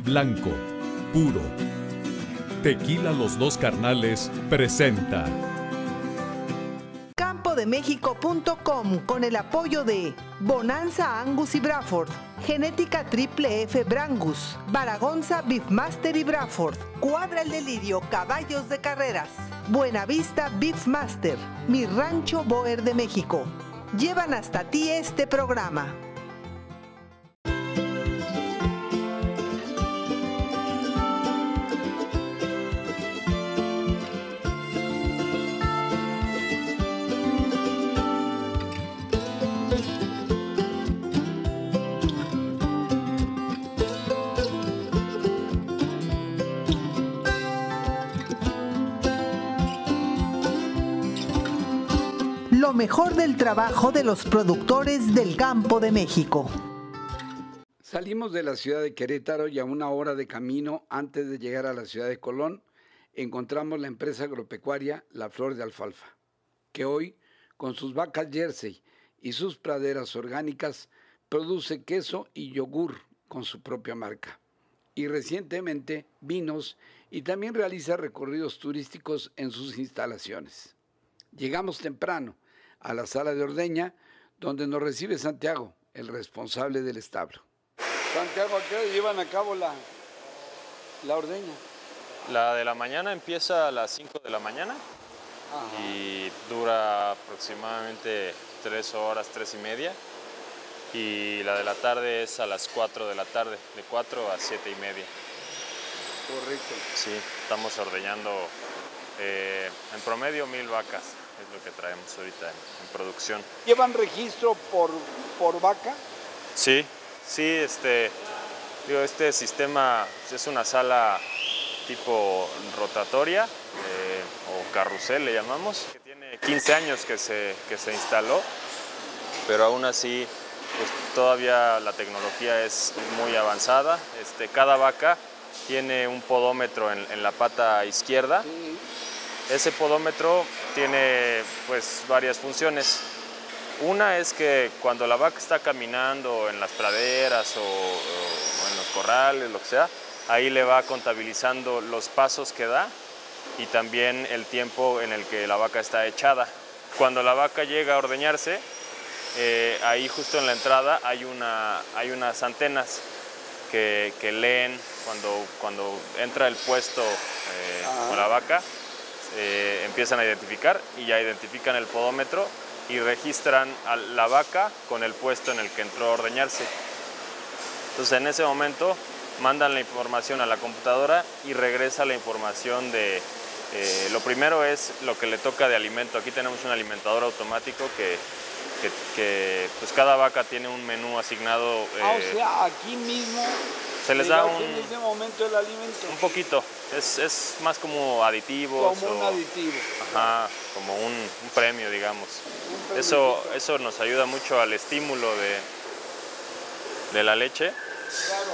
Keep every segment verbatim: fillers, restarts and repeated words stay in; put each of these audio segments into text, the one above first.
blanco, puro. Tequila Los Dos Carnales presenta campo de méxico punto com con el apoyo de Bonanza Angus y Braford, Genética Triple F Brangus, Baragonza Beefmaster y Braford, Cuadra el Delirio Caballos de Carreras, Buenavista Beefmaster, Mi Rancho Boer de México. Llevan hasta ti este programa. Lo mejor del trabajo de los productores del campo de México. Salimos de la ciudad de Querétaro y a una hora de camino antes de llegar a la ciudad de Colón, encontramos la empresa agropecuaria La Flor de Alfalfa, que hoy, con sus vacas Jersey y sus praderas orgánicas, produce queso y yogur con su propia marca. Y recientemente vinos y también realiza recorridos turísticos en sus instalaciones. Llegamos temprano a la sala de ordeña, donde nos recibe Santiago, el responsable del establo. Santiago, ¿a qué hora llevan a cabo la, la ordeña? La de la mañana empieza a las cinco de la mañana. Ajá. Y dura aproximadamente tres horas, tres y media. Y la de la tarde es a las cuatro de la tarde, de cuatro a siete y media. Correcto. Sí, estamos ordeñando eh, en promedio mil vacas. Es lo que traemos ahorita en, en producción. ¿Llevan registro por, por vaca? Sí, sí, este, digo, este sistema es una sala tipo rotatoria eh, o carrusel le llamamos, que tiene quince años que se, que se instaló, pero aún así pues, todavía la tecnología es muy avanzada. Este, cada vaca tiene un podómetro en, en la pata izquierda. Sí. Ese podómetro tiene pues varias funciones. Una es que cuando la vaca está caminando en las praderas o, o en los corrales, lo que sea, ahí le va contabilizando los pasos que da y también el tiempo en el que la vaca está echada. Cuando la vaca llega a ordeñarse, eh, ahí justo en la entrada hay, una, hay unas antenas que, que leen cuando, cuando entra el puesto eh, con la vaca. Eh, empiezan a identificar y ya identifican el podómetro y registran a la vaca con el puesto en el que entró a ordeñarse. Entonces en ese momento mandan la información a la computadora y regresa la información de, eh, lo primero es lo que le toca de alimento. Aquí tenemos un alimentador automático que, que, que pues cada vaca tiene un menú asignado. Eh, ah, o sea, aquí mismo se les da un, en ese momento el alimento. Un poquito, es, es más como aditivos. Como o, un aditivo. Ajá, como un, un premio, digamos. Un premio. Eso, eso nos ayuda mucho al estímulo de, de la leche. Claro.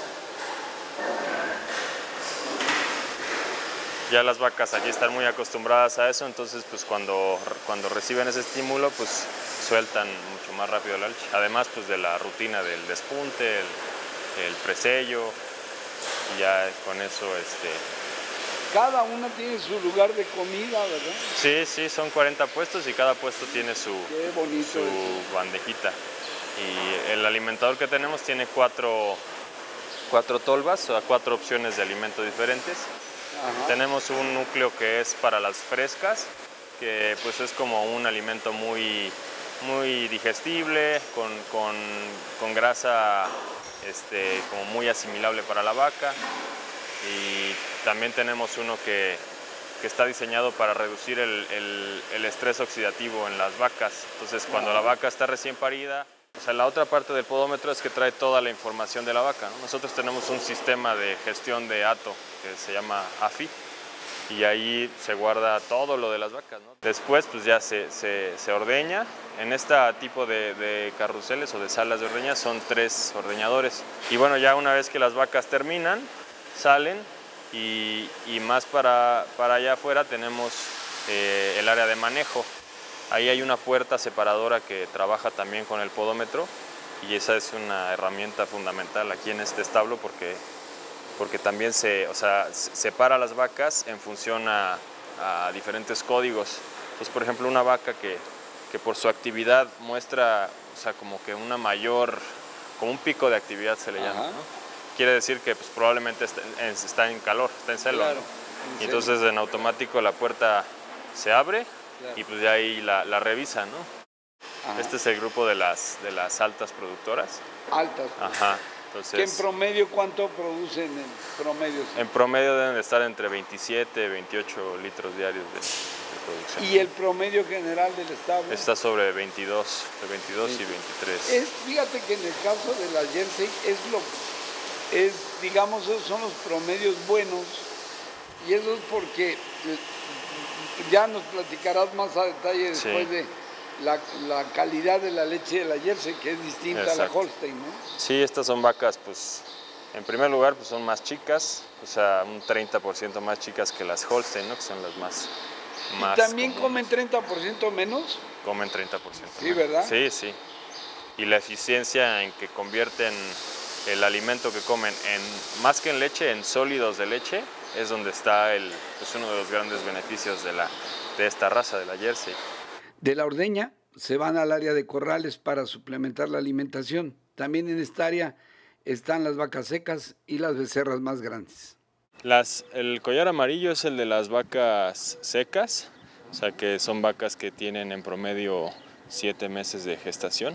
Ya las vacas aquí están muy acostumbradas a eso, entonces pues cuando, cuando reciben ese estímulo pues sueltan mucho más rápido la leche. Además pues de la rutina del despunte, el, el presello, y ya con eso este... Cada una tiene su lugar de comida, ¿verdad? Sí, sí, son cuarenta puestos y cada puesto tiene su, Qué bonito su eso. bandejita. Y el alimentador que tenemos tiene cuatro, cuatro tolvas, o sea, cuatro opciones de alimento diferentes. Ajá. Tenemos un núcleo que es para las frescas, que pues es como un alimento muy, muy digestible, con, con, con grasa este, como muy asimilable para la vaca. Y también tenemos uno que, que está diseñado para reducir el, el, el estrés oxidativo en las vacas. Entonces cuando la vaca está recién parida, o sea, la otra parte del podómetro es que trae toda la información de la vaca, ¿no? Nosotros tenemos un sistema de gestión de hato que se llama A F I y ahí se guarda todo lo de las vacas, ¿no? Después pues ya se, se, se ordeña. En este tipo de, de carruseles o de salas de ordeña son tres ordeñadores. Y bueno, ya una vez que las vacas terminan, salen y, y más para, para allá afuera tenemos eh, el área de manejo. Ahí hay una puerta separadora que trabaja también con el podómetro y esa es una herramienta fundamental aquí en este establo porque porque también se, o sea, separa las vacas en función a, a diferentes códigos. Entonces, por ejemplo, una vaca que, que por su actividad muestra, o sea, como que una mayor, como un pico de actividad se le llama, ¿no? Quiere decir que pues, probablemente está en, está en calor, está en celo, claro, ¿no? en Y entonces celo. en automático la puerta se abre, claro. y pues de ahí la, la revisa, ¿no? Ajá. Este es el grupo de las, de las altas productoras. Altas. Ajá. Entonces, ¿Que en promedio cuánto producen en promedio? En promedio deben de estar entre veintisiete y veintiocho litros diarios de, de producción. ¿Y el promedio general del establo? Está sobre veintidós, de veintidós sí. y veintitrés. Es, fíjate que en el caso de la Jersey es lo, es, digamos, esos son los promedios buenos, y eso es porque ya nos platicarás más a detalle después sí. de la, la calidad de la leche de la Jersey, que es distinta Exacto. a la Holstein, ¿no? Sí, estas son vacas, pues, en primer lugar, pues son más chicas, o sea, un treinta por ciento más chicas que las Holstein, ¿no? Que son las más, más ¿Y también comunes. comen treinta por ciento menos? Comen treinta por ciento Sí, menos. ¿verdad? Sí, sí. Y la eficiencia en que convierten el alimento que comen, en más que en leche, en sólidos de leche, es donde está el, pues uno de los grandes beneficios de, la, de esta raza, de la Jersey. De la ordeña se van al área de corrales para suplementar la alimentación. También en esta área están las vacas secas y las becerras más grandes. Las, el collar amarillo es el de las vacas secas, o sea que son vacas que tienen en promedio siete meses de gestación.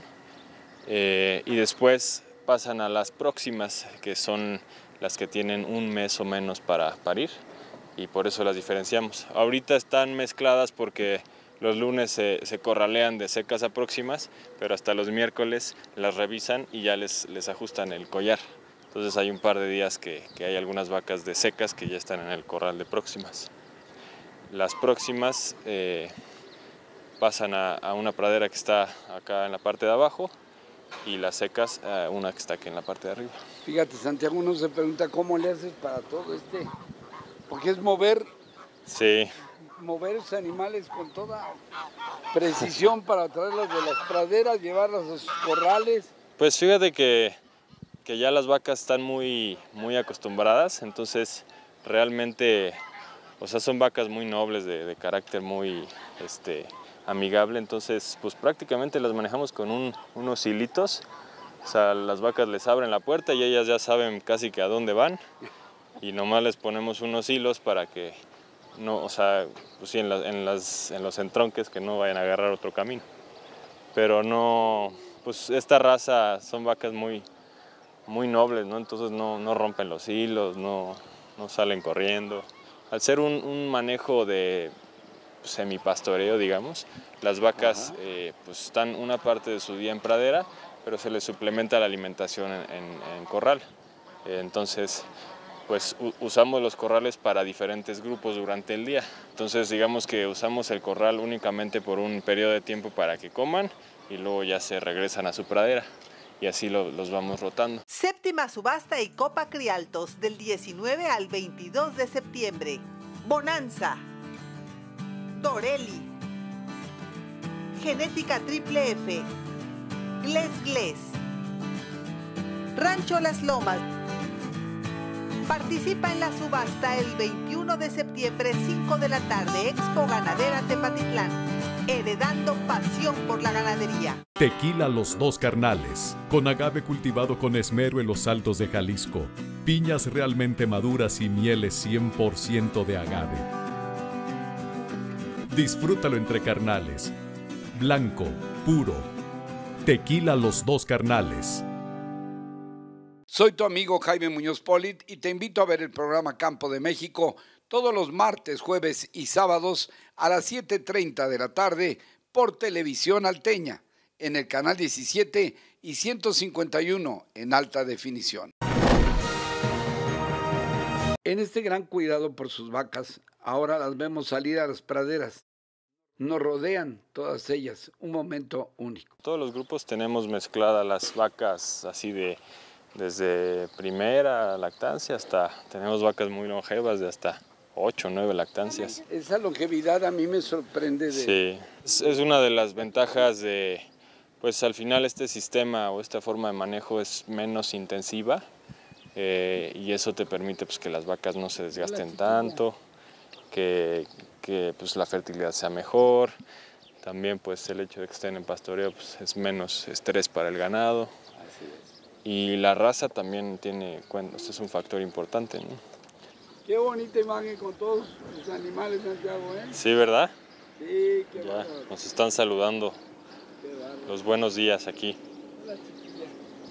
Eh, y después pasan a las próximas, que son las que tienen un mes o menos para parir, y por eso las diferenciamos. Ahorita están mezcladas porque los lunes se, se corralean de secas a próximas, pero hasta los miércoles las revisan y ya les, les ajustan el collar. Entonces hay un par de días que, que hay algunas vacas de secas que ya están en el corral de próximas. Las próximas eh, pasan a, a una pradera que está acá en la parte de abajo, y las secas a una que está aquí en la parte de arriba. Fíjate, Santiago, uno se pregunta cómo le haces para todo este, porque es mover, sí. mover esos animales con toda precisión para traerlas de las praderas, llevarlas a sus corrales. Pues fíjate que, que ya las vacas están muy, muy acostumbradas, entonces realmente, o sea, son vacas muy nobles, de, de carácter muy este, amigable, entonces pues prácticamente las manejamos con un, unos hilitos. O sea, las vacas les abren la puerta y ellas ya saben casi que a dónde van, y nomás les ponemos unos hilos para que no, o sea, pues sí, en, la, en, las, en los entronques, que no vayan a agarrar otro camino. Pero no, pues esta raza son vacas muy, muy nobles, ¿no? Entonces no, no rompen los hilos, no, no salen corriendo. Al ser un, un manejo de semipastoreo, digamos, las vacas eh, pues están una parte de su día en pradera, pero se les suplementa la alimentación en, en, en corral. Eh, entonces, pues usamos los corrales para diferentes grupos durante el día. Entonces, digamos que usamos el corral únicamente por un periodo de tiempo para que coman, y luego ya se regresan a su pradera, y así lo, los vamos rotando. Séptima subasta y Copa Crialtos del diecinueve al veintidós de septiembre. Bonanza, Dorelli, Genética Triple F, Gles Gles, Rancho Las Lomas. Participa en la subasta el veintiuno de septiembre, cinco de la tarde, Expo Ganadera Tepatitlán, heredando pasión por la ganadería. Tequila Los Dos Carnales, con agave cultivado con esmero en los Altos de Jalisco, piñas realmente maduras y mieles cien por ciento de agave. Disfrútalo entre carnales, blanco, puro. Tequila Los Dos Carnales. Soy tu amigo Jaime Muñoz Polit y te invito a ver el programa Campo de México todos los martes, jueves y sábados a las siete treinta de la tarde por Televisión Alteña, en el canal diecisiete y ciento cincuenta y uno en alta definición. En este gran cuidado por sus vacas, ahora las vemos salir a las praderas. Nos rodean todas ellas, un momento único. Todos los grupos tenemos mezcladas las vacas así de, desde primera lactancia hasta, tenemos vacas muy longevas de hasta ocho o nueve lactancias. Esa longevidad a mí me sorprende. De... Sí, es, es una de las ventajas de, pues al final este sistema o esta forma de manejo es menos intensiva. eh, y eso te permite pues, que las vacas no se desgasten tanto, que, que pues, la fertilidad sea mejor. También pues, el hecho de que estén en pastoreo pues, es menos estrés para el ganado. Y la raza también tiene cuenta, este es un factor importante, ¿no? Qué bonita imagen con todos los animales, Santiago, ¿eh? Sí, ¿verdad? Sí, qué Ya, bárbaro. nos están saludando. Qué bárbaro. Los buenos días aquí. Hola, chiquilla.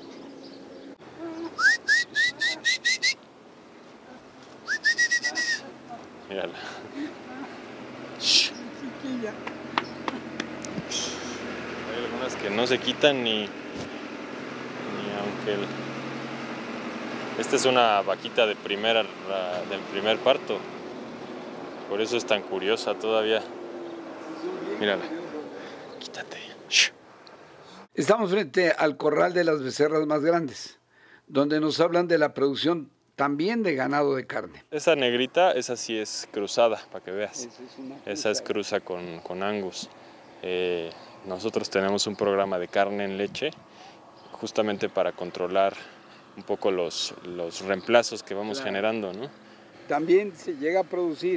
Mírala. Chiquilla. Hay algunas que no se quitan ni, ni aunque el... Esta es una vaquita de primera, del primer parto. Por eso es tan curiosa todavía. Mírala. Quítate. Estamos frente al corral de las becerras más grandes, donde nos hablan de la producción también de ganado de carne. Esa negrita, esa sí es cruzada, para que veas. Esa es, una Esa es cruza con, con Angus. Eh, nosotros tenemos un programa de carne en leche, justamente para controlar un poco los, los reemplazos que vamos Claro. generando, ¿no? También se llega a producir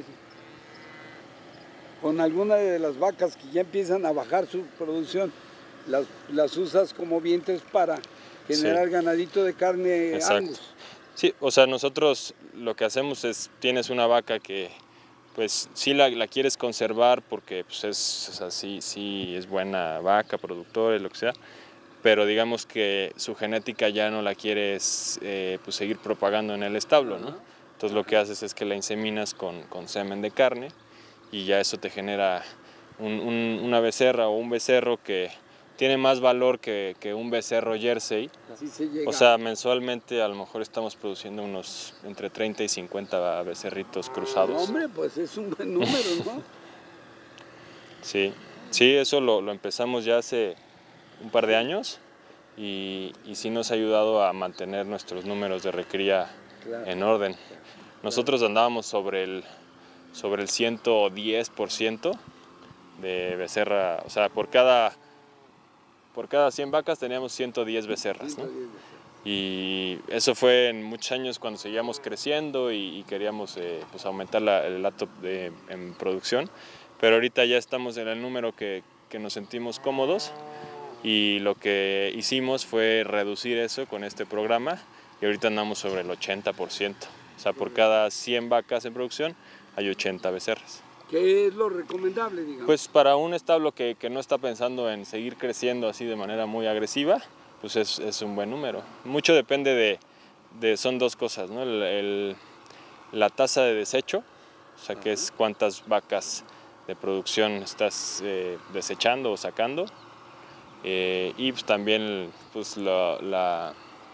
con alguna de las vacas que ya empiezan a bajar su producción, las, las usas como vientres para generar Sí. ganadito de carne Exacto. Angus. Sí, o sea, nosotros lo que hacemos es, tienes una vaca que pues sí la, la quieres conservar porque pues es, o sea, sí, sí es buena vaca, productora, lo que sea, pero digamos que su genética ya no la quieres eh, pues seguir propagando en el establo, ¿no? Entonces lo que haces es que la inseminas con, con semen de carne y ya eso te genera un, un, una becerra o un becerro que tiene más valor que, que un becerro jersey. Así se llega. O sea, mensualmente a lo mejor estamos produciendo unos entre treinta y cincuenta becerritos cruzados. Hombre, pues es un buen número, ¿no? Sí, sí, eso lo, lo empezamos ya hace un par de años y, y sí nos ha ayudado a mantener nuestros números de recría Claro. en orden. Nosotros andábamos sobre el, sobre el ciento diez por ciento de becerra, o sea, por cada, por cada cien vacas teníamos ciento diez becerras, ¿no? Y eso fue en muchos años cuando seguíamos creciendo y, y queríamos eh, pues aumentar la, el dato de, en producción, pero ahorita ya estamos en el número que, que nos sentimos cómodos y lo que hicimos fue reducir eso con este programa y ahorita andamos sobre el ochenta por ciento. O sea, por cada cien vacas en producción hay ochenta becerras. ¿Qué es lo recomendable, digamos? Pues para un establo que, que no está pensando en seguir creciendo así de manera muy agresiva, pues es, es un buen número. Mucho depende de, de son dos cosas, ¿no? El, el, la tasa de desecho, o sea, que es cuántas vacas de producción estás eh, desechando o sacando, eh, y pues también pues, la, la,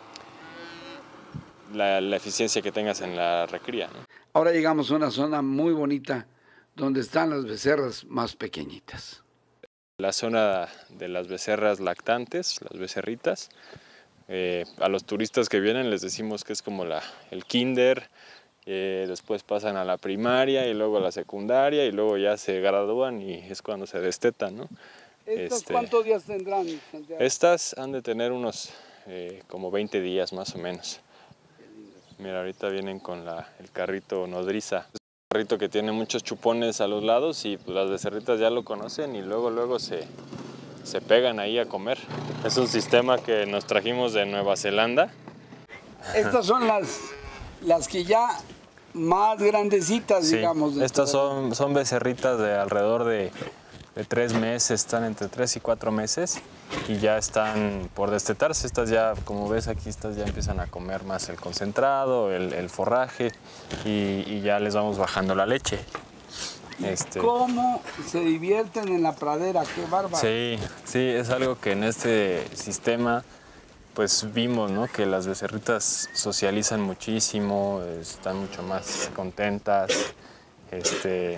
la, la eficiencia que tengas en la recría, ¿no? Ahora llegamos a una zona muy bonita donde están las becerras más pequeñitas. La zona de las becerras lactantes, las becerritas, eh, a los turistas que vienen les decimos que es como la, el kinder, eh, después pasan a la primaria y luego a la secundaria y luego ya se gradúan y es cuando se destetan, ¿no? ¿Estos Este, cuántos días tendrán, Santiago? Estas han de tener unos eh, como veinte días más o menos. Mira, ahorita vienen con la, el carrito nodriza. Es un carrito que tiene muchos chupones a los lados y pues, las becerritas ya lo conocen y luego luego se, se pegan ahí a comer. Es un sistema que nos trajimos de Nueva Zelanda. Estas son las, las que ya más grandecitas, Sí, digamos. de estas todo. son, son becerritas de alrededor de, de tres meses, están entre tres y cuatro meses y ya están por destetarse. Estas ya, como ves aquí, estas ya empiezan a comer más el concentrado, el, el forraje y, y ya les vamos bajando la leche. Este, ¿Cómo se divierten en la pradera? ¡Qué bárbaro! sí, sí, es algo que en este sistema pues vimos, ¿no? Que las becerritas socializan muchísimo, están mucho más contentas. Este,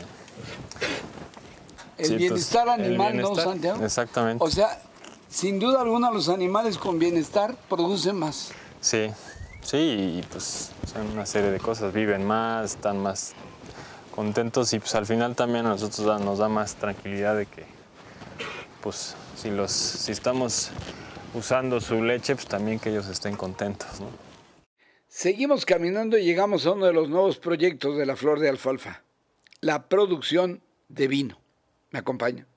El sí, pues, bienestar el animal, bienestar, ¿no, Santiago? Exactamente. O sea, sin duda alguna los animales con bienestar producen más. Sí, sí, y pues son una serie de cosas, viven más, están más contentos y pues al final también a nosotros da- nos da más tranquilidad de que pues si, los, si estamos usando su leche, pues también que ellos estén contentos, ¿no? Seguimos caminando y llegamos a uno de los nuevos proyectos de la Flor de Alfalfa, la producción de vino. ¿Me acompaña?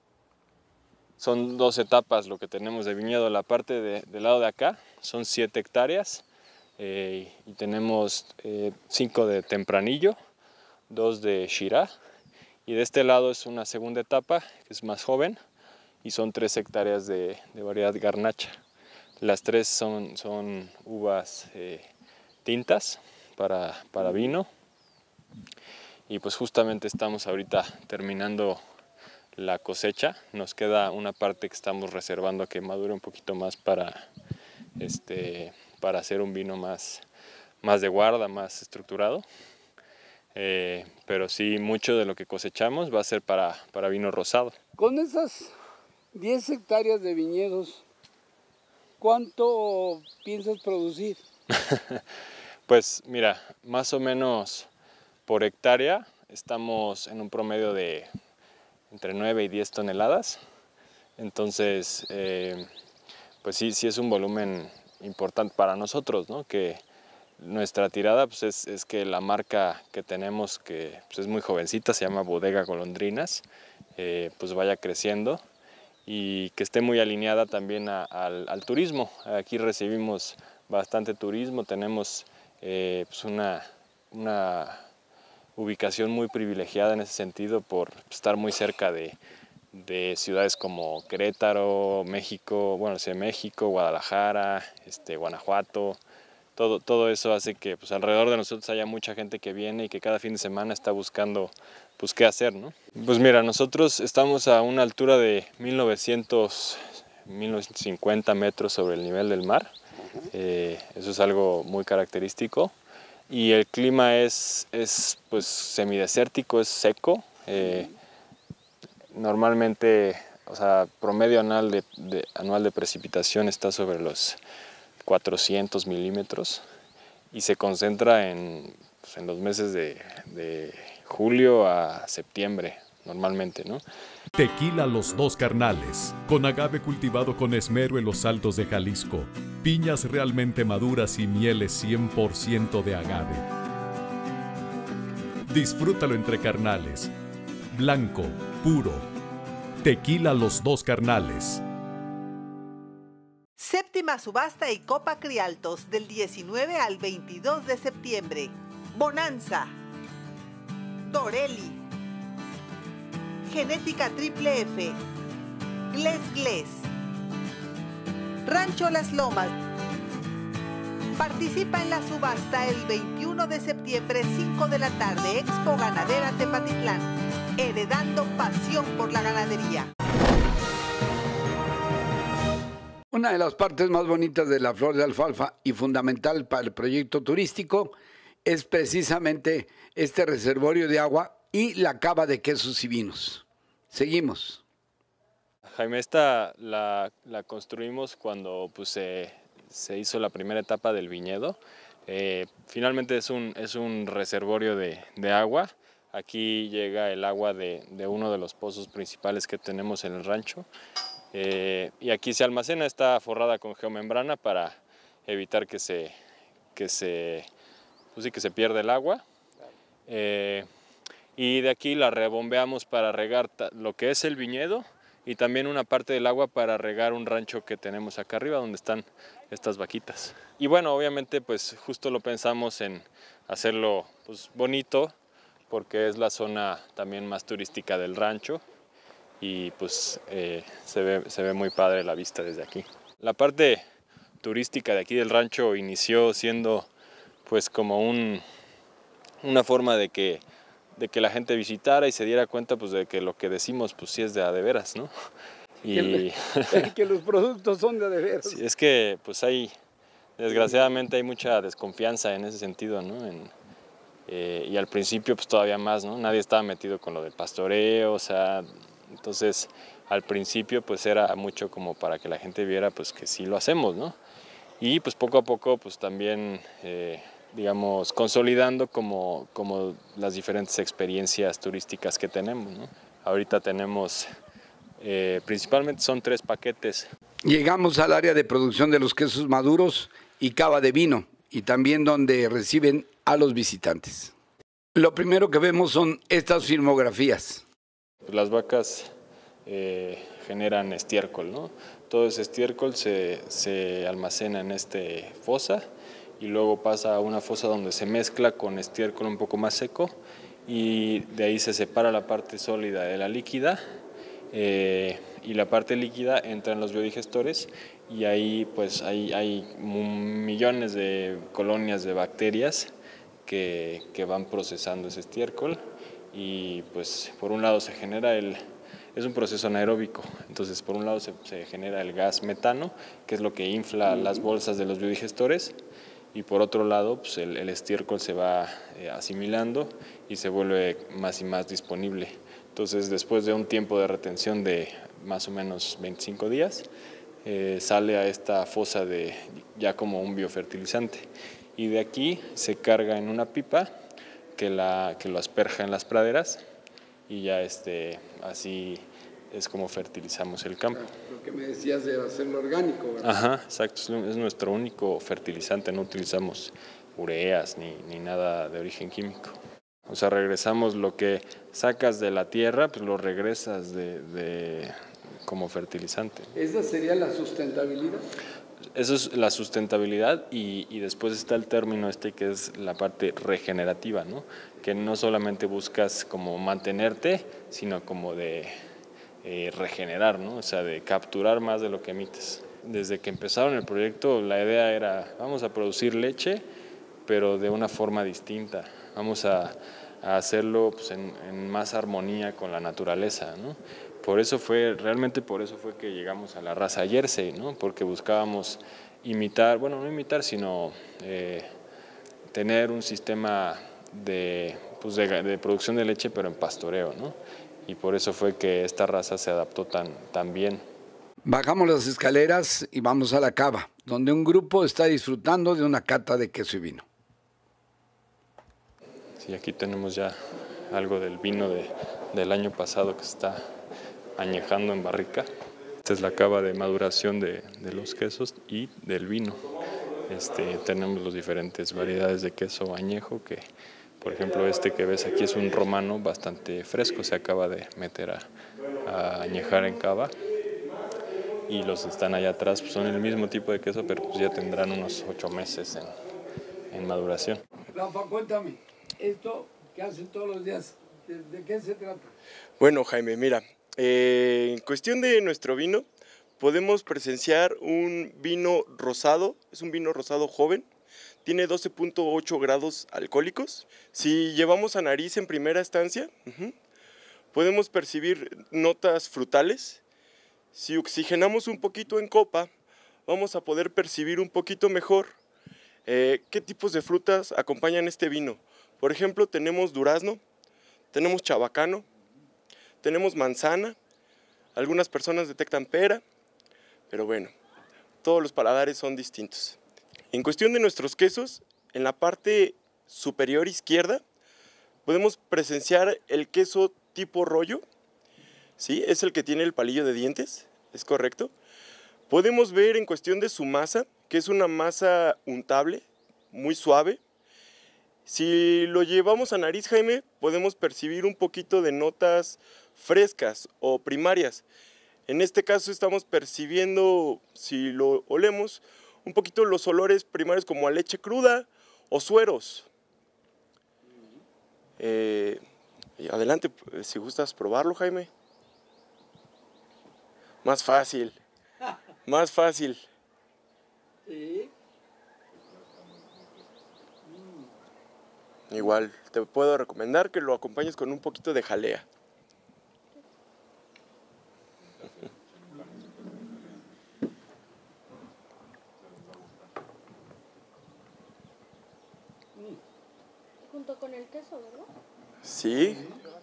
Son dos etapas lo que tenemos de viñedo. La parte de, del lado de acá son siete hectáreas eh, y tenemos eh, cinco de tempranillo, dos de Shiraz, y de este lado es una segunda etapa que es más joven y son tres hectáreas de, de variedad garnacha. Las tres son, son uvas eh, tintas para, para vino y pues justamente estamos ahorita terminando la cosecha. Nos queda una parte que estamos reservando a que madure un poquito más para, este, para hacer un vino más, más de guarda, más estructurado. Eh, pero sí, mucho de lo que cosechamos va a ser para, para vino rosado. Con esas diez hectáreas de viñedos, ¿cuánto piensas producir? Pues mira, más o menos por hectárea estamos en un promedio de entre nueve y diez toneladas. Entonces, eh, pues sí, sí es un volumen importante para nosotros, ¿no? Que nuestra tirada pues es, es que la marca que tenemos, que pues es muy jovencita, se llama Bodega Golondrinas, eh, pues vaya creciendo y que esté muy alineada también a, al, al turismo. Aquí recibimos bastante turismo, tenemos eh, pues una, una ubicación muy privilegiada en ese sentido por estar muy cerca de, de ciudades como Querétaro, México, bueno, Ciudad de México, Guadalajara, este, Guanajuato. Todo, todo eso hace que pues, alrededor de nosotros haya mucha gente que viene y que cada fin de semana está buscando pues, qué hacer, ¿no? Pues mira, nosotros estamos a una altura de mil novecientos, mil novecientos cincuenta metros sobre el nivel del mar. Eh, eso es algo muy característico. Y el clima es, es pues, semidesértico, es seco. Eh, normalmente, o sea, promedio anual de, de, anual de precipitación está sobre los cuatrocientos milímetros y se concentra en, pues, en los meses de, de julio a septiembre normalmente, ¿no? Tequila Los Dos Carnales, con agave cultivado con esmero en los Altos de Jalisco, piñas realmente maduras y mieles cien por ciento de agave. Disfrútalo entre carnales, blanco, puro. Tequila Los Dos Carnales. Séptima subasta y Copa Crialtos del diecinueve al veintidós de septiembre. Bonanza, Dorelli, Genética Triple F, Gles Gles, Rancho Las Lomas. Participa en la subasta el veintiuno de septiembre, cinco de la tarde, Expo Ganadera Tepatitlán, heredando pasión por la ganadería. Una de las partes más bonitas de la Flor de Alfalfa y fundamental para el proyecto turístico es precisamente este reservorio de agua y la cava de quesos y vinos. Seguimos. Jaime, esta la, la construimos cuando pues, se, se hizo la primera etapa del viñedo. Eh, finalmente es un, es un reservorio de, de agua. Aquí llega el agua de, de uno de los pozos principales que tenemos en el rancho. Eh, y aquí se almacena, está forrada con geomembrana para evitar que se, que se, pues sí, que se pierda el agua. Eh, y de aquí la rebombeamos para regar lo que es el viñedo y también una parte del agua para regar un rancho que tenemos acá arriba donde están estas vaquitas. Y bueno, obviamente pues justo lo pensamos en hacerlo pues, bonito porque es la zona también más turística del rancho. Y pues eh, se ve, se ve muy padre la vista desde aquí. La parte turística de aquí del rancho inició siendo pues como un, una forma de que, de que la gente visitara y se diera cuenta pues de que lo que decimos pues sí es de a de veras, ¿no? Y que, que los productos son de a de veras. Sí, es que pues hay, desgraciadamente hay mucha desconfianza en ese sentido, ¿no? En, eh, y al principio pues todavía más, ¿no? Nadie estaba metido con lo del pastoreo, o sea... Entonces, al principio, pues era mucho como para que la gente viera, pues que sí lo hacemos, ¿no? Y pues poco a poco, pues también, eh, digamos, consolidando como, como las diferentes experiencias turísticas que tenemos, ¿no? Ahorita tenemos, eh, principalmente son tres paquetes. Llegamos al área de producción de los quesos maduros y cava de vino. y también donde reciben a los visitantes. Lo primero que vemos son estas filmografías. Las vacas eh, generan estiércol, ¿no? Todo ese estiércol se, se almacena en este fosa y luego pasa a una fosa donde se mezcla con estiércol un poco más seco y de ahí se separa la parte sólida de la líquida eh, y la parte líquida entra en los biodigestores y ahí pues hay, hay millones de colonias de bacterias que, que van procesando ese estiércol y pues por un lado se genera el... Es un proceso anaeróbico, entonces por un lado se, se genera el gas metano, que es lo que infla las bolsas de los biodigestores, y por otro lado pues el, el estiércol se va eh, asimilando y se vuelve más y más disponible. Entonces después de un tiempo de retención de más o menos veinticinco días, eh, sale a esta fosa de, ya como un biofertilizante, y de aquí se carga en una pipa que, la, que lo asperja en las praderas, y ya este, así es como fertilizamos el campo. Lo que me decías de hacerlo orgánico, ¿verdad? Ajá, exacto, es nuestro único fertilizante, no utilizamos ureas ni, ni nada de origen químico. O sea, regresamos lo que sacas de la tierra, pues lo regresas de, de, como fertilizante. ¿Esa sería la sustentabilidad? Eso es la sustentabilidad y, y después está el término este que es la parte regenerativa, ¿no? Que no solamente buscas como mantenerte, sino como de eh, regenerar, ¿no? O sea, de capturar más de lo que emites. Desde que empezaron el proyecto, la idea era, vamos a producir leche, pero de una forma distinta. Vamos a, a hacerlo pues, en, en más armonía con la naturaleza, ¿no? Por eso fue, realmente por eso fue que llegamos a la raza Jersey, ¿no? Porque buscábamos imitar, bueno, no imitar, sino eh, tener un sistema de, pues de, de producción de leche, pero en pastoreo, ¿no? Y por eso fue que esta raza se adaptó tan, tan bien. Bajamos las escaleras y vamos a la cava, donde un grupo está disfrutando de una cata de queso y vino. Sí, aquí tenemos ya algo del vino de, del año pasado que está añejando en barrica. Esta es la cava de maduración de, de los quesos y del vino. Este, tenemos las diferentes variedades de queso añejo, que por ejemplo este que ves aquí es un romano bastante fresco, se acaba de meter a, a añejar en cava. Y los que están allá atrás pues son el mismo tipo de queso, pero pues ya tendrán unos ocho meses en, en maduración. Rafa, cuéntame, esto que hacen todos los días, ¿de, de qué se trata? Bueno, Jaime, mira, eh, en cuestión de nuestro vino, podemos presenciar un vino rosado, es un vino rosado joven, tiene doce punto ocho grados alcohólicos. Si llevamos a nariz en primera instancia, uh-huh, podemos percibir notas frutales. Si oxigenamos un poquito en copa, vamos a poder percibir un poquito mejor eh, qué tipos de frutas acompañan este vino. Por ejemplo, tenemos durazno, tenemos chabacano, tenemos manzana, algunas personas detectan pera, pero bueno, todos los paladares son distintos. En cuestión de nuestros quesos, en la parte superior izquierda podemos presenciar el queso tipo rollo. ¿Sí? Es el que tiene el palillo de dientes, es correcto. Podemos ver en cuestión de su masa, que es una masa untable, muy suave. Si lo llevamos a nariz, Jaime, podemos percibir un poquito de notas frescas o primarias. En este caso estamos percibiendo, si lo olemos, un poquito los olores primarios como a leche cruda o sueros. Eh, adelante, si gustas probarlo, Jaime. Más fácil, más fácil. Sí. Igual, te puedo recomendar que lo acompañes con un poquito de jalea. Junto con el queso, ¿verdad? Sí.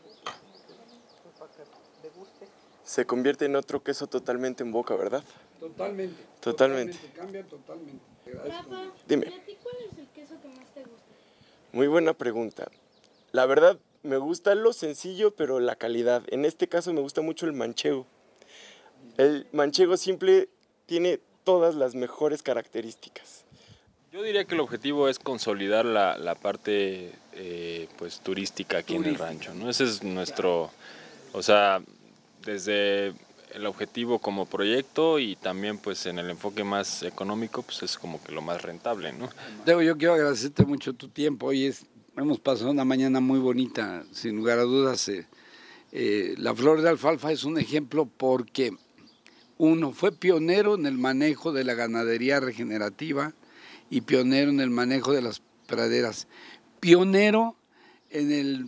Se convierte en otro queso totalmente en boca, ¿verdad? Totalmente. Totalmente. totalmente cambia totalmente. Rafa, Dime. ¿y a ti cuál es el queso que más te gusta? Muy buena pregunta. La verdad, me gusta lo sencillo, pero la calidad. En este caso me gusta mucho el manchego. El manchego simple tiene todas las mejores características. Yo diría que el objetivo es consolidar la, la parte eh, pues turística aquí turística. en el rancho, ¿no? Ese es nuestro, o sea, desde el objetivo como proyecto y también pues en el enfoque más económico, pues es como que lo más rentable, ¿no? Diego, yo quiero agradecerte mucho tu tiempo. Hoy es, hemos pasado una mañana muy bonita, sin lugar a dudas. Eh, eh, la flor de alfalfa es un ejemplo porque uno fue pionero en el manejo de la ganadería regenerativa y pionero en el manejo de las praderas, pionero en el,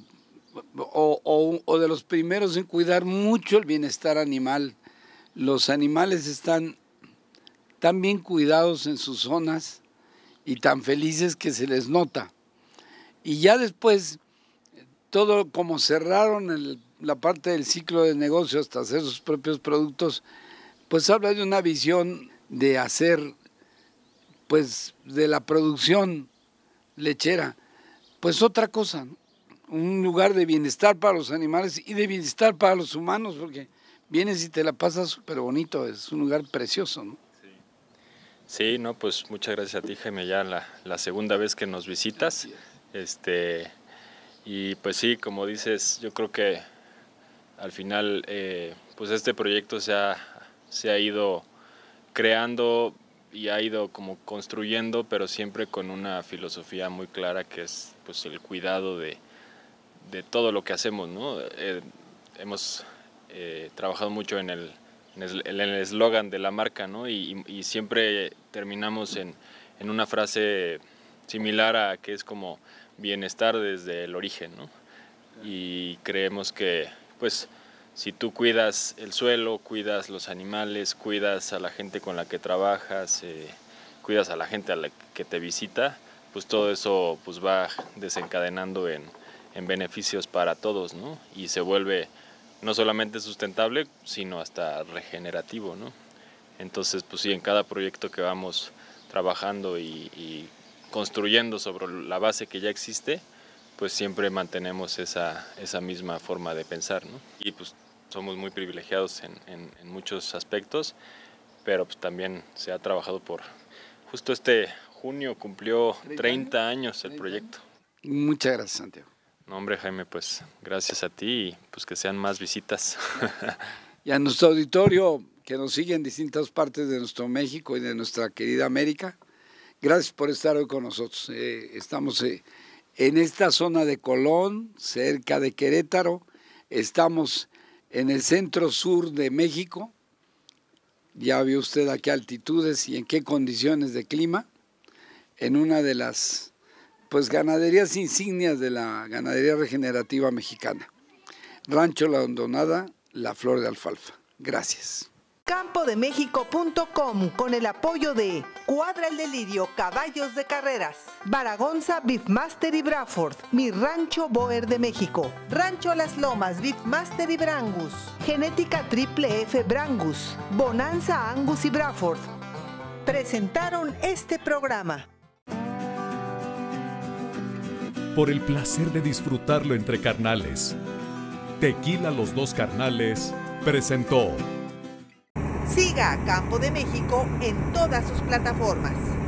o, o, o de los primeros en cuidar mucho el bienestar animal. Los animales están tan bien cuidados en sus zonas y tan felices que se les nota. Y ya después, todo como cerraron el, la parte del ciclo de negocio hasta hacer sus propios productos, pues habla de una visión de hacer pues de la producción lechera, pues otra cosa, ¿no? Un lugar de bienestar para los animales y de bienestar para los humanos, porque vienes y te la pasas súper bonito, es un lugar precioso, ¿no? Sí. Sí, no, pues muchas gracias a ti, Jaime, ya la, la segunda vez que nos visitas, este, y pues sí, como dices, yo creo que al final, eh, pues este proyecto se ha, se ha ido creando y ha ido como construyendo, pero siempre con una filosofía muy clara que es pues el cuidado de, de todo lo que hacemos, ¿no? Eh, hemos eh, trabajado mucho en el en el eslogan de la marca, ¿no? Y, y siempre terminamos en, en una frase similar a que es como bienestar desde el origen, ¿no? Y creemos que pues si tú cuidas el suelo, cuidas los animales, cuidas a la gente con la que trabajas, eh, cuidas a la gente a la que te visita, pues todo eso pues va desencadenando en, en beneficios para todos, ¿no? Y se vuelve no solamente sustentable, sino hasta regenerativo, ¿no? Entonces, pues sí, en cada proyecto que vamos trabajando y, y construyendo sobre la base que ya existe, pues siempre mantenemos esa, esa misma forma de pensar, ¿no? Y pues somos muy privilegiados en, en, en muchos aspectos, pero pues también se ha trabajado por, justo este junio cumplió treinta años el proyecto. Muchas gracias, Santiago. No, hombre, Jaime, pues gracias a ti y pues que sean más visitas. Y a nuestro auditorio que nos sigue en distintas partes de nuestro México y de nuestra querida América, gracias por estar hoy con nosotros. Eh, estamos eh, en esta zona de Colón, cerca de Querétaro, estamos en el centro sur de México. Ya vio usted a qué altitudes y en qué condiciones de clima, en una de las pues ganaderías insignias de la ganadería regenerativa mexicana. Rancho La Hondonada, La Flor de Alfalfa. Gracias. campo de méxico punto com con el apoyo de Cuadra el Delirio Caballos de Carreras, Baragonza Beefmaster y Braford, Mi Rancho Boer de México, Rancho Las Lomas Beefmaster y Brangus, Genética Triple F Brangus, Bonanza Angus y Braford. Presentaron este programa. Por el placer de disfrutarlo entre carnales, Tequila Los Dos Carnales presentó. Siga a Campo de México en todas sus plataformas.